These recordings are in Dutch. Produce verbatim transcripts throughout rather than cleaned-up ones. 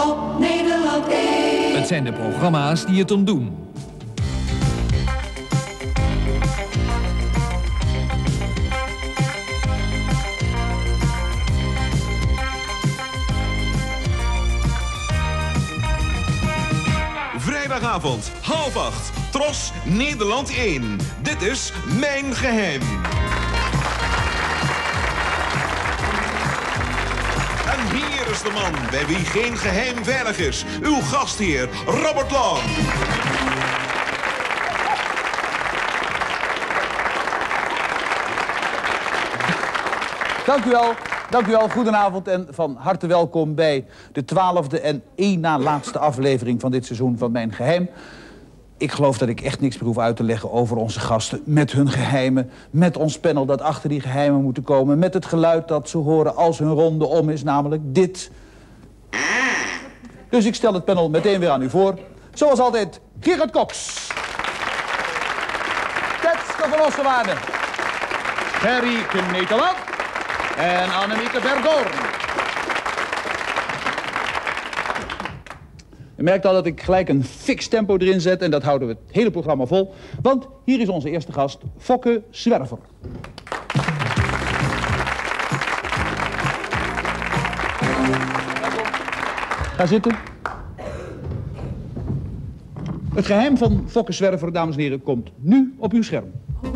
op Nederland één. Het zijn de programma's die het doen. Vrijdagavond, half acht. Tros, Nederland één. Dit is Mijn Geheim. En hier is de man bij wie geen geheim veilig is. Uw gastheer, Robert Long. Dank u wel. Dank u wel, goedenavond en van harte welkom bij de twaalfde en één na laatste aflevering van dit seizoen van Mijn Geheim. Ik geloof dat ik echt niks meer hoef uit te leggen over onze gasten, met hun geheimen, met ons panel dat achter die geheimen moeten komen, met het geluid dat ze horen als hun ronde om is, namelijk dit. Dus ik stel het panel meteen weer aan u voor. Zoals altijd, Gerard Cox. Tetske van Ossenwaarde. Gerry Kneteland. En Annemieke Verdoorn. Je merkt al dat ik gelijk een fix tempo erin zet en dat houden we het hele programma vol. Want hier is onze eerste gast, Fokke Zwerver. Ga zitten. Het geheim van Fokke Zwerver, dames en heren, komt nu op uw scherm.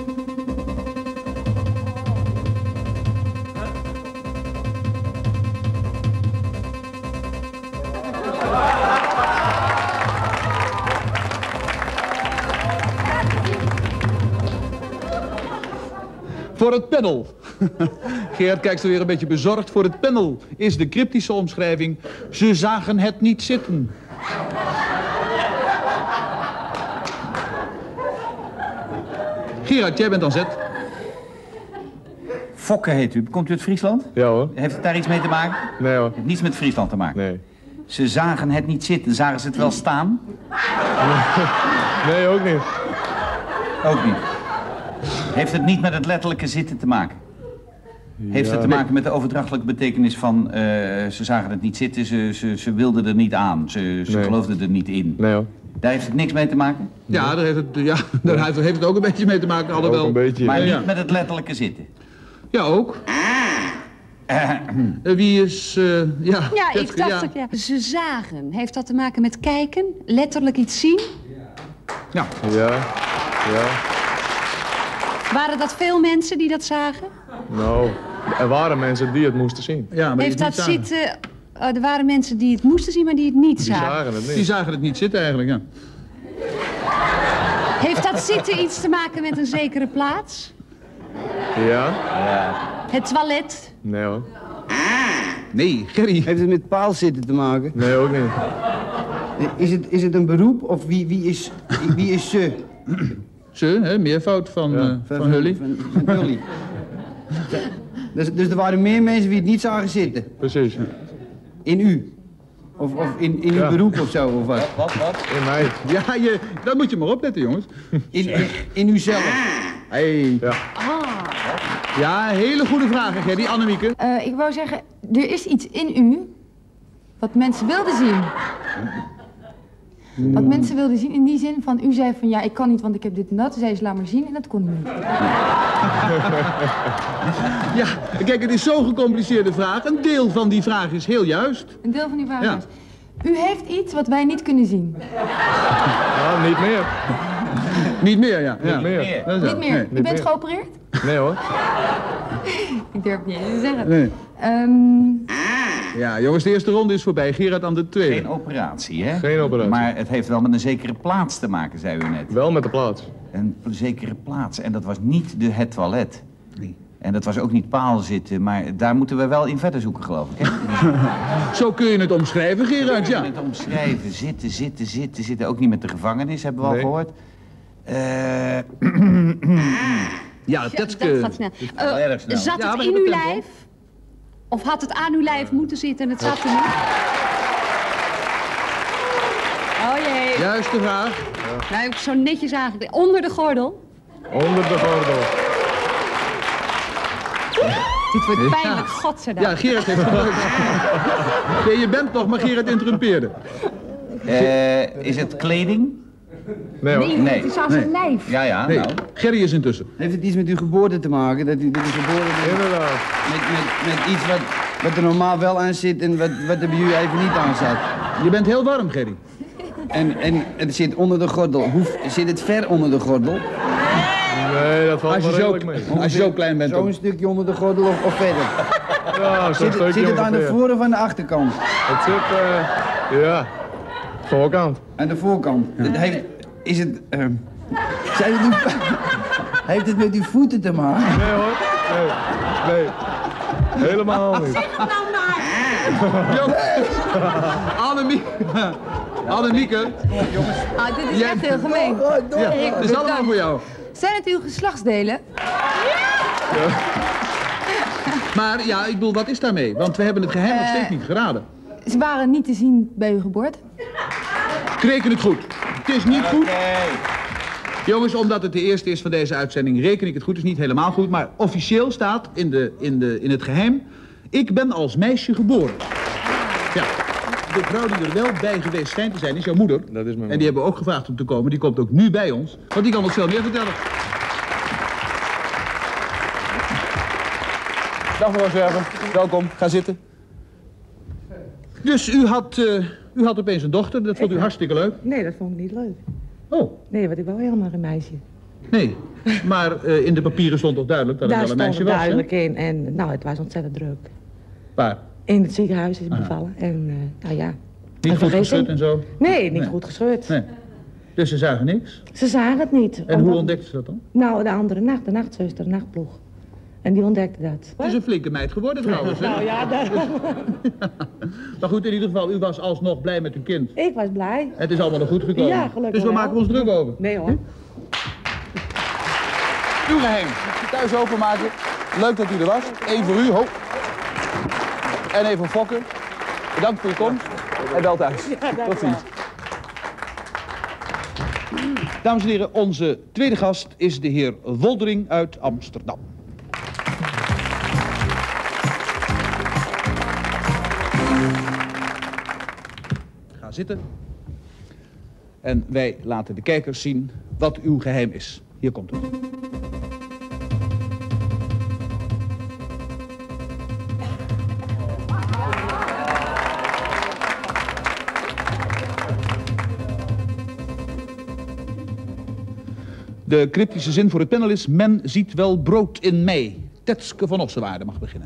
Voor het panel. Gerard kijkt zo weer een beetje bezorgd. Voor het panel is de cryptische omschrijving: ze zagen het niet zitten. Gerard, jij bent aan zet. Fokke heet u. Komt u uit Friesland? Ja hoor. Heeft het daar iets mee te maken? Nee hoor. Het heeft niets met Friesland te maken? Nee. Ze zagen het niet zitten. Zagen ze het wel staan? Nee, ook niet. Ook niet. Heeft het niet met het letterlijke zitten te maken? Heeft Ja. het te maken met de overdrachtelijke betekenis van uh, ze zagen het niet zitten, ze, ze, ze wilden er niet aan, ze, ze Nee. geloofden er niet in? Nee hoor. Daar heeft het niks mee te maken? Ja, daar heeft het, ja, daar heeft het ook een beetje mee te maken, alhoewel. Ook een beetje. Maar Ja. niet met het letterlijke zitten? Ja, ook. Uh, wie is, uh, ja... Ja, ik Tetske, dacht ja. het, ja. Ze zagen. Heeft dat te maken met kijken? Letterlijk iets zien? Ja. Ja. Ja. Waren dat veel mensen die dat zagen? Nou, er waren mensen die het moesten zien. Ja, maar die Heeft het dat niet zagen. zitten... uh, er waren mensen die het moesten zien, maar die het niet Die zagen. zagen het Die niet. zagen het niet zitten eigenlijk, ja. Heeft dat zitten iets te maken met een zekere plaats? Ja? Het toilet? Nee hoor. Nee, Gerry. Heeft het met paalzitten te maken? Nee, ook niet. Is het, is het een beroep of wie, wie, is, wie is ze? Ze, hè, meervoud van, Ja. uh, van, van Hully. Van, van Hully. Dus, dus er waren meer mensen die het niet zagen zitten? Precies. In u? Of, of in, in uw Ja. beroep of zo, of wat? Wat, wat? In mij. Ja, je, daar moet je maar opletten, jongens. In, in, in uzelf? Hey. Ja. Ja, hele goede vragen, Gerry. Annemieke. Uh, ik wou zeggen, er is iets in u wat mensen wilden zien. Wat mensen wilden zien in die zin van, u zei van ja, ik kan niet, want ik heb dit en dat. Toen zei ze, laat maar zien en dat kon u niet. Ja, kijk, het is zo'n gecompliceerde vraag. Een deel van die vraag is heel juist. Een deel van die vraag Ja. is, u heeft iets wat wij niet kunnen zien. Ja, niet meer. Niet meer, ja. ja. Niet meer. Dat is Niet wel- meer. Nee. U bent meer. geopereerd? Nee hoor. Ik durf het niet eens te zeggen. Nee. Ehm, Ja, jongens, de eerste ronde is voorbij. Gerard aan de tweede. Geen operatie, hè? Geen operatie. Maar het heeft wel met een zekere plaats te maken, zei u net. Wel met de plaats. Een zekere plaats. En dat was niet de, het toilet. Nee. En dat was ook niet paalzitten, maar daar moeten we wel in verder zoeken, geloof ik, hè? Zo kun je het omschrijven, Gerard, ja. Het omschrijven, zitten, zitten, zitten, zitten. Ook niet met de gevangenis, hebben we al Nee. gehoord. Eh... Ja, Dat Tetske. gaat snel. wel Uh, erg snel. zat Ja, het maar in dat uw tempo. lijf? Of had het aan uw lijf moeten zitten en het zat er niet? Oh jee. Juiste vraag. Nou heb ik zo netjes aangekleed. Onder de gordel. Onder de gordel. Dit wordt pijnlijk, godzijdank. Ja, Gerard heeft gebruikt. Nee, je bent nog, maar Gerard interrumpeerde. Eh, is het kleding? Nee hoor. Nee, Nee. het is aan zijn lijf. Ja, ja, Nee, nou. Gerry is intussen. Heeft het iets met uw geboorte te maken? Dat u dit is geboren bent Inderdaad. met, met, met iets wat, wat er normaal wel aan zit en wat, wat er bij u even niet aan zat. Je bent heel warm, Gerry. En, en het zit onder de gordel. Hoe, zit het ver onder de gordel? Nee, dat valt Als je, wel zo, redelijk mee. als je zo klein bent. Zo'n dan- stukje onder de gordel of, of verder? Ja, zo'n Zit, het- stukje zit het aan de ongeveer. voor- of aan de achterkant? Het zit, eh, ja, voorkant. Aan de voorkant. Het heeft, is het... ehm, zijn het uw, heeft het met uw voeten te maken? Nee hoor, nee, nee. Helemaal niet. Annemieke. Annemieke. Ah, dit is Jij- echt heel gemeen. Ja, het is allemaal voor jou. Zijn het uw geslachtsdelen? Maar ja, ik bedoel, wat is daarmee? Want we hebben het geheim nog steeds niet geraden. Ze waren niet te zien bij uw geboorte. Reken het goed. Het is niet goed. Jongens, omdat het de eerste is van deze uitzending, reken ik het goed. Het is niet helemaal goed, maar officieel staat in, de, in, de, in het geheim... Ik ben als meisje geboren. Ja, de vrouw die er wel bij geweest schijnt te zijn, is jouw moeder. Dat is mijn moeder. En die hebben we ook gevraagd om te komen. Die komt ook nu bij ons, want die kan ons veel meer vertellen. Dag mevrouw Zwerver, welkom. Ga zitten. Dus u had, uh, u had opeens een dochter, dat vond u hartstikke leuk. Nee, dat vond ik niet leuk. Oh, Nee, want ik wou helemaal een meisje. nee. Maar uh, in de papieren stond toch duidelijk dat het Daar wel een stond meisje het was, hè? duidelijk in en nou, het was ontzettend druk. Waar? In het ziekenhuis is bevallen en uh, nou ja. Niet een goed vergissing. geschud en zo? Nee, niet Nee. goed geschud. Nee. Dus ze zagen niks? Ze zagen het niet. En omdat- hoe ontdekten ze dat dan? Nou, de andere nacht, de nachtzuster, de nachtploeg. En die ontdekte dat. Het is een flinke meid geworden trouwens, hè? Nou ja, daar- Maar goed, in ieder geval, u was alsnog blij met uw kind. ik was blij. Het is allemaal nog goed gekomen. Ja, gelukkig Dus we wel. maken ons druk over. Nee hoor. Uw geheim. Thuis openmaken. Leuk dat u er was. Eén voor u, ho. En even fokken. Bedankt voor uw komst. En wel thuis. Tot ziens. Dames en heren, onze tweede gast is de heer Woldering uit Amsterdam. Ga zitten. En wij laten de kijkers zien wat uw geheim is. Hier komt het. De cryptische zin voor het panel is: men ziet wel brood in mij. Tetske van Ossenwaarde mag beginnen.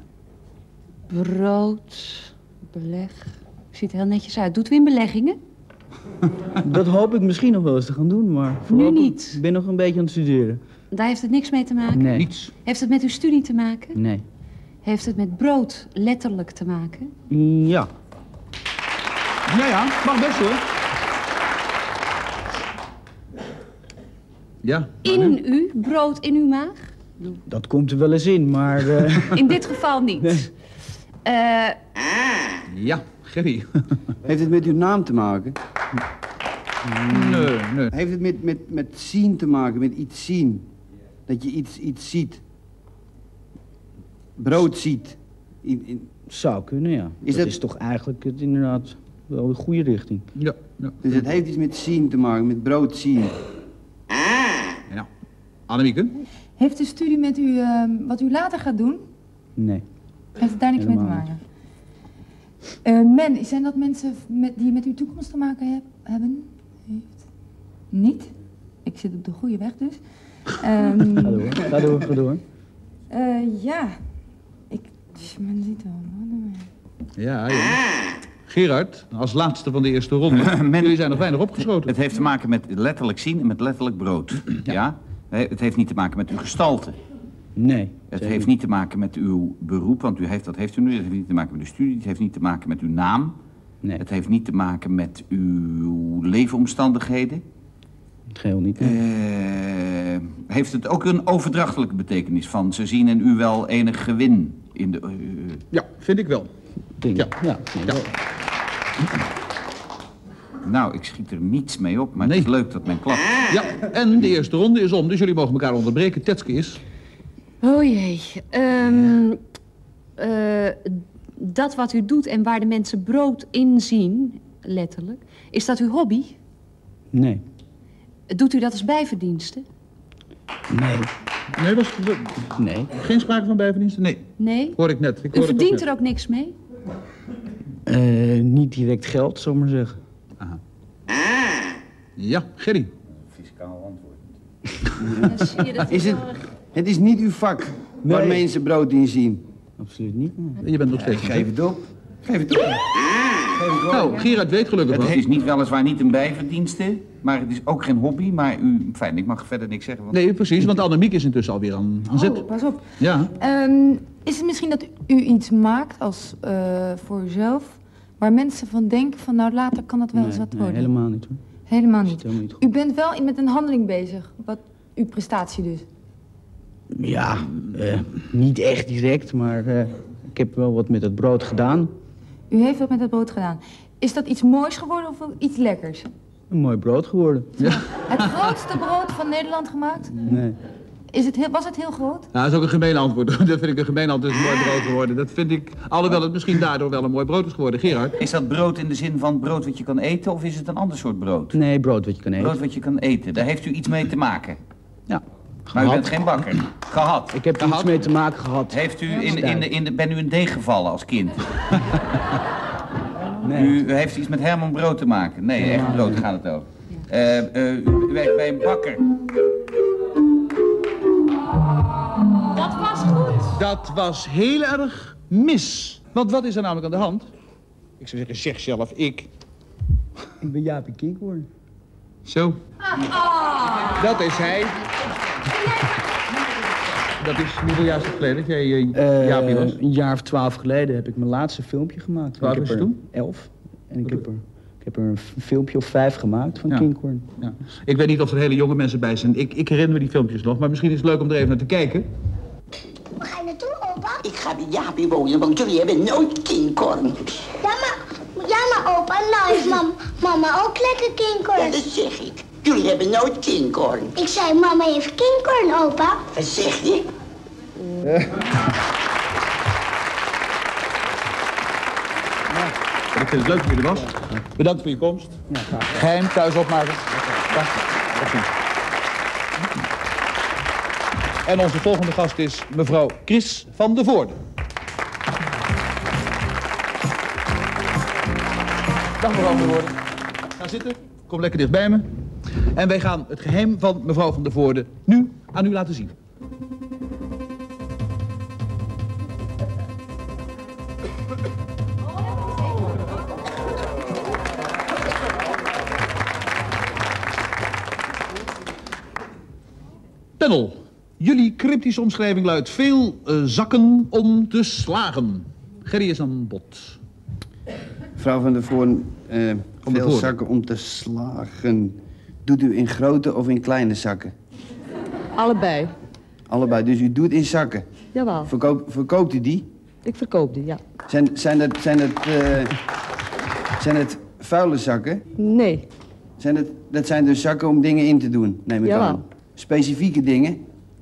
Brood, beleg. Ziet er heel netjes uit. Doet u in beleggingen? Dat hoop ik misschien nog wel eens te gaan doen, maar Nu voorlopig niet. ben ik nog een beetje aan het studeren. Daar heeft het niks mee te maken? Nee. Niets. Heeft het met uw studie te maken? Nee. Heeft het met brood letterlijk te maken? Ja. Ja, ja, mag best hoor. Ja. In u? Brood in uw maag? Dat komt er wel eens in, maar... eh, In dit geval niet. Eh, Ja, Gerry. Heeft het met uw naam te maken? Nee, nee. Heeft het met, met, met zien te maken, met iets zien? Dat je iets, iets ziet? Brood ziet? In, in... Zou kunnen, ja. Is dat dat- is toch eigenlijk het inderdaad wel de goede richting. Ja, ja. Dus het heeft iets met zien te maken, met brood zien. ja. Annemieke? Heeft de studie met u, ehm, wat u later gaat doen, Nee. heeft het daar niks mee te Helemaal maken? Eh, men, zijn dat mensen met, die met uw toekomst te maken heb- hebben? Heeft? Niet? Ik zit op de goede weg dus. Ehm, Ga door, ga door, ga door. eh, ja. Ik, men ziet wel. Ja, ja. Gerard, als laatste van de eerste ronde. Men- Jullie zijn nog weinig opgeschoten. Het heeft te maken met letterlijk zien en met letterlijk brood. Ja? Het heeft niet te maken met uw gestalte. Nee. Het heeft niet te maken met uw beroep, want u heeft, dat heeft u nu. Het heeft niet te maken met uw studie. Het heeft niet te maken met uw naam. Nee, Het heeft niet te maken met uw leefomstandigheden. het geheel niet. Eh, heeft het ook een overdrachtelijke betekenis van... ze zien in u wel enig gewin in de... eh, Ja, vind ik wel. Ding. ja. Ja, nee, Ja. wel. nou, ik schiet er niets mee op, maar Nee. het is leuk dat men klapt. Ja, en de eerste ronde is om, dus jullie mogen elkaar onderbreken. Tetske is. oh jee. Ehm, eh, dat wat u doet en waar de mensen brood in zien, letterlijk, is dat uw hobby? Nee. Doet u dat als bijverdienste? Nee. Nee, was, Nee. geen sprake van bijverdiensten? Nee. Nee? Hoor ik net. Ik U hoor het ook verdient net. er ook niks mee? Uh, niet direct geld, zal ik maar zeggen. Aha. Ja, Gerry. Fiscaal antwoord. Dan zie je dat Is het, het is niet uw vak waar Nee. mensen brood in zien. Absoluut niet. Nee. Je bent nog steeds. Geef het op. Geef het op. Geef het op. Nou, Gerard weet gelukkig Het wel. is niet weliswaar niet een bijverdienste, maar het is ook geen hobby. Maar u, fijn, ik mag verder niks zeggen. Want... Nee, precies, want Annemiek is intussen alweer aan, aan zet. Oh, pas op. Ja. Ehm, is het misschien dat u iets maakt als, uh, voor uzelf, waar mensen van denken van nou later kan dat wel eens Nee, wat nee, worden? helemaal niet hoor. Helemaal Dat niet. is helemaal niet goed. U bent wel in- met een handeling bezig, wat uw prestatie dus. Ja, eh, niet echt direct, maar eh, ik heb wel wat met het brood gedaan. U heeft wat met het brood gedaan. Is dat iets moois geworden of iets lekkers? Een mooi brood geworden. Ja. Het grootste brood van Nederland gemaakt? Nee. Is het heel, was het heel groot? Nou, dat is ook een gemeen antwoord. Dat vind ik een gemeen antwoord. Het is een mooi brood geworden. Dat vind ik, alhoewel het misschien daardoor wel een mooi brood is geworden. Gerard? Is dat brood in de zin van brood wat je kan eten of is het een ander soort brood? Nee, brood wat je kan eten. Brood wat je kan eten, daar heeft u iets mee te maken. Ja. Maar u Gehad. bent geen bakker. Gehad. Ik heb er iets mee te maken gehad. Heeft u in, in de, in de, ben u een deeg gevallen als kind? Nee. U, u heeft iets met Herman Brood te maken? Nee, echt brood gaat het over. Uh, uh, u werkt bij een bakker. Dat was goed. Dat was heel erg mis. Want wat is er namelijk aan de hand? Ik zou zeggen, zeg zelf, ik. Ik ben Jaapie Kinkhoorn. Zo. Dat is hij. Dat is hoeveel jaar is het geleden dat jij uh, Uh, Jaapie was? een jaar of twaalf geleden heb ik mijn laatste filmpje gemaakt. Hoe oud Ik was heb je er toen? Elf. En ik heb er, ik heb er een f- filmpje of vijf gemaakt van Ja. Kinkhoorn. Ja. Ik weet niet of er hele jonge mensen bij zijn. Ik, ik herinner me die filmpjes nog, maar misschien is het leuk om er even naar te kijken. Waar ga je naartoe, opa? Ik ga bij Jaapie wonen, want jullie hebben nooit Kinkhoorn. Ja, maar, ja, maar opa, nou heeft mam, mama ook lekker Kinkhoorn. Ja, dat zeg ik. Jullie hebben nooit Kinkhoorn. Ik zei, mama heeft Kinkhoorn, opa. Wat zeg je? Ik vind het leuk dat je er was. Bedankt voor je komst. Ja, graag. Geheim thuis opmaken. Ja, dat goed. En onze volgende gast is mevrouw Chris van der Voorde. Dag mevrouw van der Voorde. Ga zitten. Kom lekker dicht bij me. En wij gaan het geheim van mevrouw van der Voorde nu aan u laten zien. Panel, jullie cryptische omschrijving luidt veel uh, zakken om te slagen. Gerry is aan bod. Mevrouw van der Voorn, uh, Van der veel Voorn. zakken om te slagen. Doet u in grote of in kleine zakken? Allebei. Allebei, dus u doet in zakken. Jawel. Verkoop, verkoopt u die? Ik verkoop die, ja. Zijn, zijn, het, zijn, het, uh, zijn het vuile zakken? Nee. Zijn het, dat zijn dus zakken om dingen in te doen, neem ik Jawel. aan. Specifieke dingen?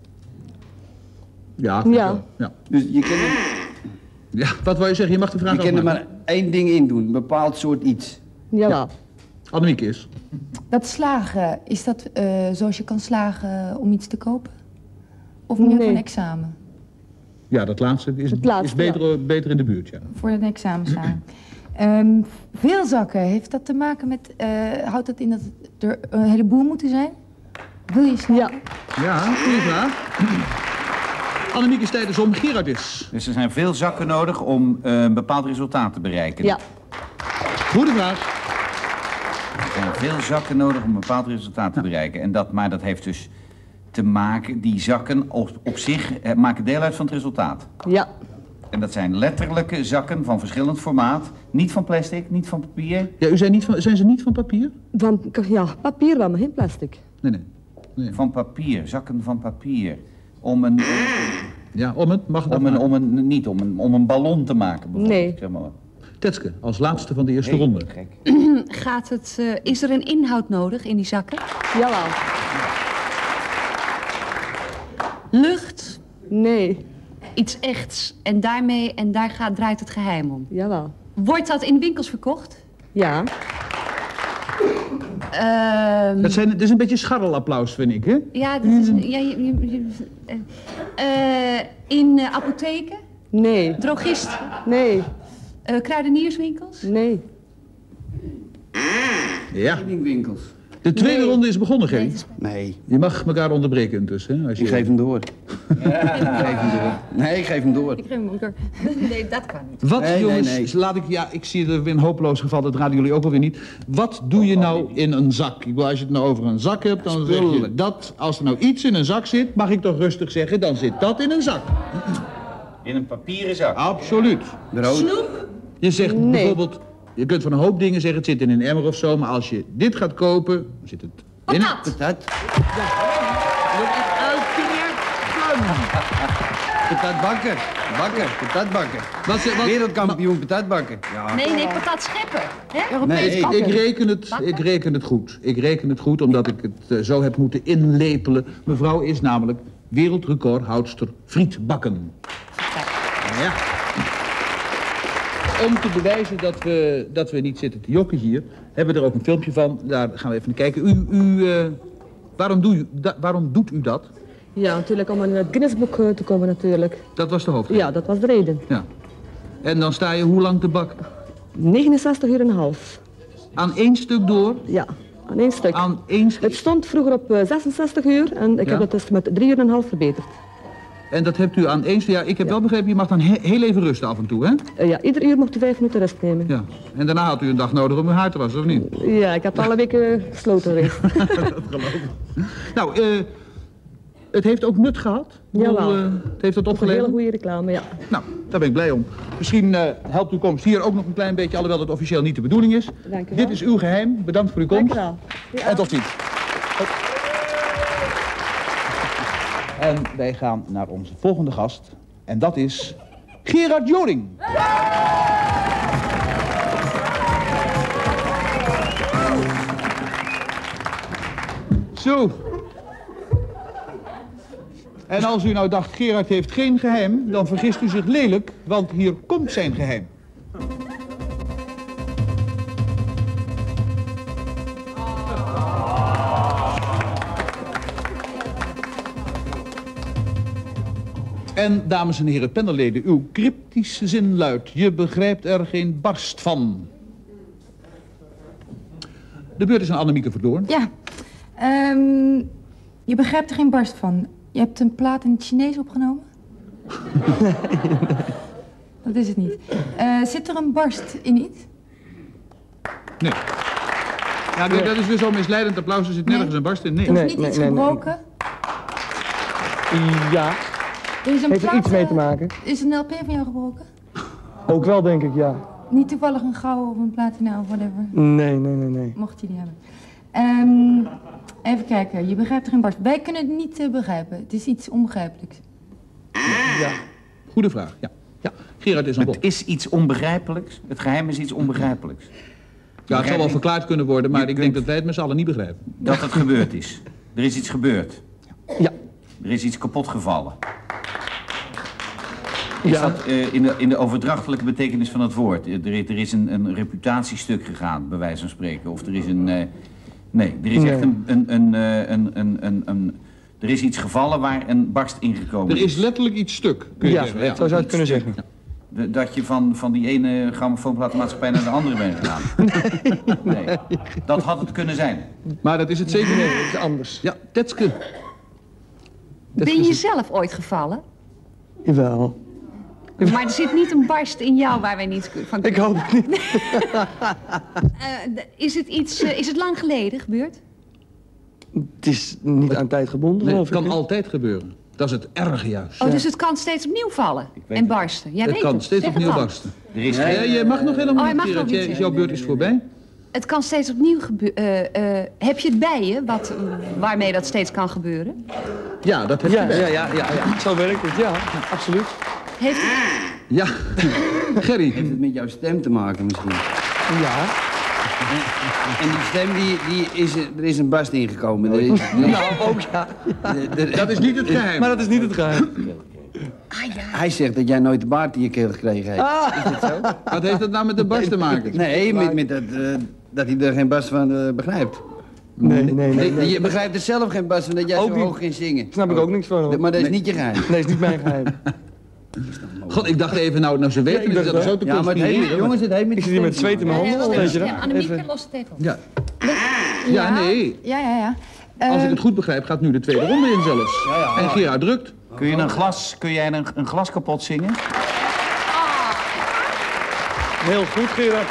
Ja, vind ik Ja. wel. Ja. Dus je kunt er, Ja, wat wil je zeggen? Je mag de vraag je kunt er afmaken. maar één ding in doen, een bepaald soort iets. Jawel. Annemiek is. Dat slagen, is dat uh, zoals je kan slagen om iets te kopen? Of meer Nee. voor een examen? Ja, dat laatste is, Het laatste, is beter, beter in de buurt, ja. Voor een examen slagen. um, veel zakken, heeft dat te maken met... Uh, houdt dat in dat er een heleboel moeten zijn? Wil je slagen? Ja. Ja, goede vraag. Annemiek is tijdens om, Gerard is. Dus er zijn veel zakken nodig om uh, een bepaald resultaat te bereiken. Ja. Goede vraag. Er zijn veel zakken nodig om een bepaald resultaat te bereiken. En dat, maar dat heeft dus te maken, die zakken op, op zich eh, maken deel uit van het resultaat. Ja. En dat zijn letterlijke zakken van verschillend formaat. Niet van plastic, niet van papier. Ja, u zei niet van, zijn ze niet van papier? Van, ja, papier wel, maar geen plastic. Nee, nee. nee. Van papier, zakken van papier. Om een, Ja, om het, mag het om een, afmaken. om een, niet om een, om een ballon te maken bijvoorbeeld. Nee. Zeg maar. Tetske, als laatste van de eerste Hey, ronde. gek. Gaat het, uh, is er een inhoud nodig in die zakken? Jawel. Lucht, Nee. iets echts. En daarmee, en daar gaat, draait het geheim om. Jawel. Wordt dat in winkels verkocht? Ja. Ehm Dat, zijn, dat is een beetje scharrelapplaus, vind ik, hè? Ja, dat is... Ja, je, je, je- eh, eh, in uh, apotheken? Nee. Drogisten? Nee. Uh, kruidenierswinkels? Nee. Ja. Winkels. De tweede Nee. ronde is begonnen, Gerry. Nee. Je mag elkaar onderbreken intussen, hè? Als je... Ik geef hem door. Ja. Ik geef hem door. Nee, ik geef hem door. Ik geef hem ook door. Nee, dat kan niet. Wat, Nee, jongens, nee, nee. laat ik... Ja, ik zie er weer een hopeloos geval, dat raden jullie ook alweer niet. Wat doe je nou in een zak? Ik bedoel, als je het nou over een zak hebt, dan zeg je dat... Als er nou iets in een zak zit, mag ik toch rustig zeggen, dan zit dat in een zak. In een papieren zak. Absoluut. Brood. Snoep? Je zegt Nee. bijvoorbeeld... Je kunt van een hoop dingen zeggen, het zit in een emmer of zo, maar als je dit gaat kopen, dan zit het in een... Patat? Patat. Patatbakker. Bakker. Patatbakker. Wat, ze- wat, Wereldkampioen patatbakken. Ja. Nee, nee, patat scheppen. Hè? Europees Nee, bakken. Ik reken, het, ik reken het goed. Ik reken het goed omdat ik het eh, zo heb moeten inlepelen. Mevrouw is namelijk wereldrecordhoudster frietbakken. Ja. Om te bewijzen dat we, dat we niet zitten te jokken hier, hebben we er ook een filmpje van. Daar gaan we even naar kijken. U, u, eh, waarom, doe u, da- waarom doet u dat? Ja, natuurlijk om in het Guinnessboek eh, te komen natuurlijk. Dat was de hoofdreden. Ja, dat was de reden. Ja. En dan sta je hoe lang te bakken? negenenzestig uur en een half. Aan één stuk door? Ja, aan één stuk. Aan één stuk? Het stond vroeger op eh, zesenzestig uur en ik Ja. heb het dus met drie uur en een half verbeterd. En dat hebt u aan één stuk... Ja, ik heb wel begrepen, je mag dan he- heel even rusten af en toe, hè? Eh, ja, ieder uur mocht u vijf minuten rust nemen. Ja. En daarna had u een dag nodig om uw haar te wassen, of niet? Ja, ik heb alle weken gesloten geweest. Dat geloof ik. Nou, eh... het heeft ook nut gehad. Ik bedoel, Jawel. eh, het heeft dat Een hele opgeleverd. goede reclame, ja. Nou, daar ben ik blij om. Misschien eh, helpt uw komst hier ook nog een klein beetje, alhoewel dat officieel niet de bedoeling is. Dank u wel. Dit is uw geheim. Bedankt voor uw Dank komst. u wel. Ja. En tot ziens. En wij gaan naar onze volgende gast. En dat is Gerard Joling. Zo. En als u nou dacht, Gerard heeft geen geheim, dan vergist u zich lelijk, want hier komt zijn geheim. En, dames en heren panelleden, uw cryptische zin luidt: je begrijpt er geen barst van. De beurt is aan Annemieke Verdoorn. Ja. Ehm, je begrijpt er geen barst van. Je hebt een plaat in het Chinees opgenomen? Dat is het niet. Eh, zit er een barst in iets? Nee. Ja, nee, dat is weer zo misleidend applaus. Er zit nergens een barst in. Nee. Er is niet iets gebroken? Ja, Er is een heeft er plaat, iets mee te eh, maken? Is een L P van jou gebroken? Ook wel, denk ik, ja. Niet toevallig een gouden of een platina of whatever? Nee, nee, nee, nee. Mocht je die hebben. Ehm, even kijken, je begrijpt er geen barst. Wij kunnen het niet eh, begrijpen. Het is iets onbegrijpelijks. Ja. Goede vraag, ja. ja. Gerard is aan bod. Het is iets onbegrijpelijks. Het geheim is iets onbegrijpelijks. Ja, het zal wel verklaard kunnen worden, maar ik denk dat wij het met z'n allen niet begrijpen. Dat het gebeurd is. Er is iets gebeurd. Ja. Er is iets kapot gevallen. Is Ja. dat eh, in, de, in de overdrachtelijke betekenis van het woord? Er, er is een, een reputatiestuk gegaan, bij wijze van spreken. Of er is een... eh, nee, er is Nee. echt een, een, een, eh, een, een, een, een... Er is iets gevallen waar een barst ingekomen Er is letterlijk iets stuk, kun je Ja, zeggen. Ja. zo zou je het kunnen Iets zeggen. De- dat je van, van die ene grammofoonplatenmaatschappij naar de andere bent gegaan. Nee, dat had het kunnen zijn. Maar dat is het zeker Nee, niet. dat is anders. Ja, Tetske. Ben je zelf ooit gevallen? Jawel. Maar er zit niet een barst in jou waar wij niet van Ik kunnen. hoop het niet. Eh, d- is het iets, eh, is het lang geleden gebeurd? Het is niet aan tijd gebonden, Nee, geloof het kan ik. hè? altijd gebeuren. Dat is het erge juist. Oh, dus het kan steeds opnieuw vallen weet en het. barsten. Jij het weet kan het. steeds Zeg het opnieuw dan. barsten. Er is Ja, geen... je mag nog helemaal Oh, hij niet, mag Gerard. nog niet. Jij- Jouw beurt is voorbij. Het kan steeds opnieuw gebeuren. heb je het bij je, wat, waarmee dat steeds kan gebeuren? Ja, dat heb Ja, je bij. ja, ja, ja, ja. Zo werkt het, ja, absoluut. Heeft het... Ja. Gerry. Heeft het met jouw stem te maken misschien? Ja. En die stem, die, die is, er is een barst ingekomen. Er is, Nou, ook ja. er- er- Dat is niet het geheim. Maar dat is niet het geheim. Ah, ja. Hij zegt dat jij nooit de baard in je keel gekregen heeft. Ah. Is dat zo? Wat heeft dat nou met de barst te maken? Nee, met, met dat, uh, dat hij er geen bas van uh, begrijpt. Nee, nee, nee. nee, nee. Je begrijpt er zelf geen bas van dat jij Ook zo niet. hoog ging zingen. Snap ik ook niks van. Hoor. Maar dat is nee. niet je geheim. Nee, is niet mijn geheim. God, ik dacht even, nou, nou ze weten Ja, het, dat is zo te Ja, maar het heeft, conspireren. jongens, het heeft met Ik zit hier met zweet in mijn handen. Ja, Weet je ja, dat? Annemieke, Even. los het even op. Ja. Ja, nee. Ja, ja, ja. Als ik Eh, het goed begrijp, gaat nu de tweede ronde in zelfs. En Gerard drukt. Kun je een glas, kun jij een, een glas kapot zingen? Heel goed, Gerard.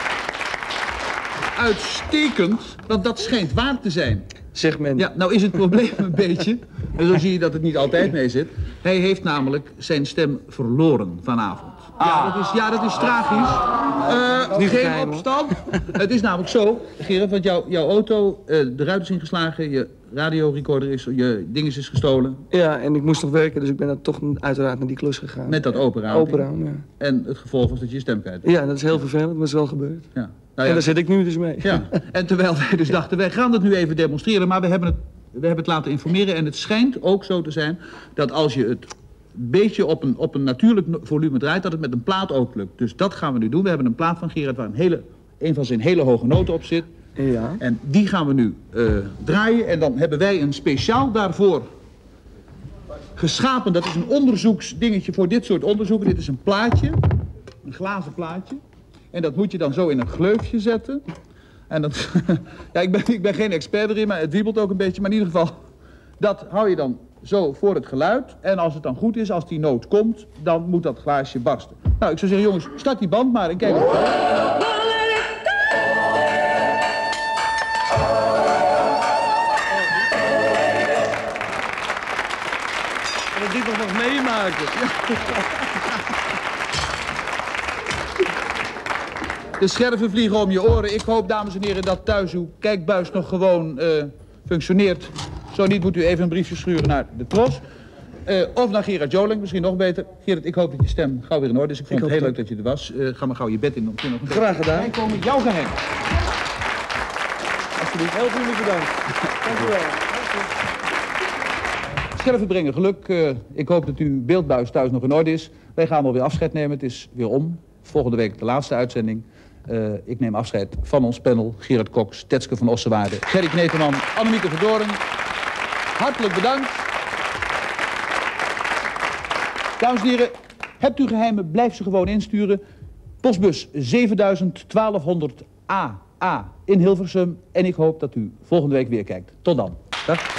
Uitstekend, want dat schijnt waar te zijn. Zeg men. Ja, nou is het probleem een beetje, en zo zie je dat het niet altijd mee zit. Hij heeft namelijk zijn stem verloren vanavond. Ja, dat is, ja, dat is tragisch. Uh, niet geen geheim, hoor. opstand. Het is namelijk zo, Gerard, want jouw, jouw auto, uh, de ruit is ingeslagen, je radiorecorder is, je ding is gestolen. Ja, en ik moest nog werken, dus ik ben dan toch uiteraard naar die klus gegaan. Met dat open raam. Open raam, ja. En het gevolg was dat je je stem kwijt. Ja, dat is heel vervelend, maar het is wel gebeurd. Ja. Nou En ja, daar zit ik nu dus mee. ja. En terwijl wij dus dachten, wij gaan het nu even demonstreren, maar we hebben het, we hebben het laten informeren. En het schijnt ook zo te zijn dat als je het een beetje op een, op een natuurlijk volume draait, dat het met een plaat ook lukt. Dus dat gaan we nu doen. We hebben een plaat van Gerard waar een, hele, een van zijn hele hoge noten op zit. Ja. En die gaan we nu uh, draaien. En dan hebben wij een speciaal daarvoor geschapen. Dat is een onderzoeksdingetje voor dit soort onderzoeken. Dit is een plaatje, een glazen plaatje. En dat moet je dan zo in een gleufje zetten. En dat, ja, ik ben, ik ben geen expert erin, maar het wiebelt ook een beetje. Maar in ieder geval, dat hou je dan zo voor het geluid. En als het dan goed is, als die noot komt, dan moet dat glaasje barsten. Nou, ik zou zeggen, jongens, start die band maar en kijk. En dat dit nog meemaken. De scherven vliegen om je oren. Ik hoop, dames en heren, dat thuis uw kijkbuis nog gewoon uh, functioneert. Zo niet moet u even een briefje sturen naar de Tros. Uh, of naar Gerard Joling, misschien nog beter. Gerard, ik hoop dat je stem gauw weer in orde is. Ik vond Ik het heel hoop leuk dat je er was. Uh, ga maar gauw je bed in. Nog een Graag gedaan. Wij komen jouw geheim. Alsjeblieft, heel vriendelijk bedankt. Dank u wel. Scherven brengen geluk. Uh, ik hoop dat uw beeldbuis thuis nog in orde is. Wij gaan alweer afscheid nemen. Het is weer om. Volgende week de laatste uitzending. Uh, ik neem afscheid van ons panel. Gerard Cox, Tetske van Ossewaarde, Gerry Kneteman, Annemieke Verdoorn. Hartelijk bedankt. Dames en heren, hebt u geheimen, blijf ze gewoon insturen. Postbus zevenduizend twaalfhonderd A A in Hilversum. En ik hoop dat u volgende week weer kijkt. Tot dan. Dag.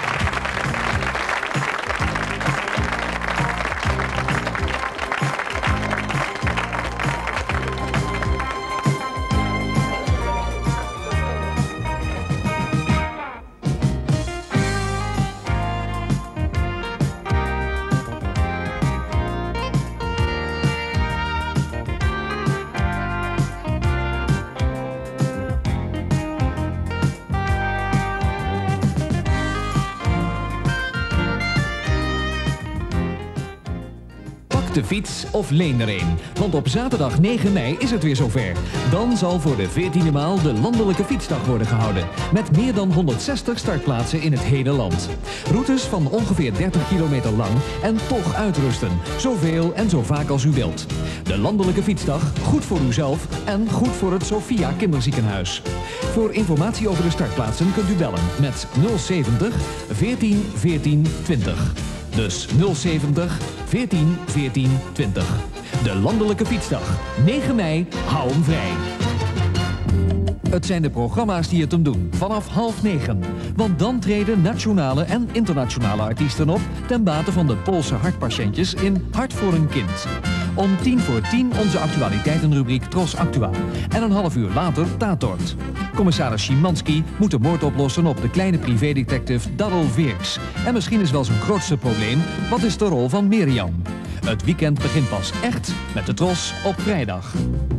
De fiets of leen er een. Want op zaterdag negen mei is het weer zover. Dan zal voor de veertiende maal de Landelijke Fietsdag worden gehouden. Met meer dan honderdzestig startplaatsen in het hele land. Routes van ongeveer dertig kilometer lang en toch uitrusten. Zoveel en zo vaak als u wilt. De Landelijke Fietsdag, goed voor uzelf en goed voor het Sophia Kinderziekenhuis. Voor informatie over de startplaatsen kunt u bellen met nul zeventig veertien veertien twintig. Dus nul zeventig veertien veertien twintig. De Landelijke Fietsdag. negen mei, hou hem vrij. Het zijn de programma's die het hem doen, vanaf half negen. Want dan treden nationale en internationale artiesten op ten bate van de Poolse hartpatiëntjes in Hart voor een Kind. Om tien voor tien onze actualiteitenrubriek Tros Actua. En een half uur later Tatort. Commissaris Szymanski moet de moord oplossen op de kleine privédetective Daryl Virks. En misschien is wel zijn grootste probleem, wat is de rol van Mirjam? Het weekend begint pas echt met de Tros op vrijdag.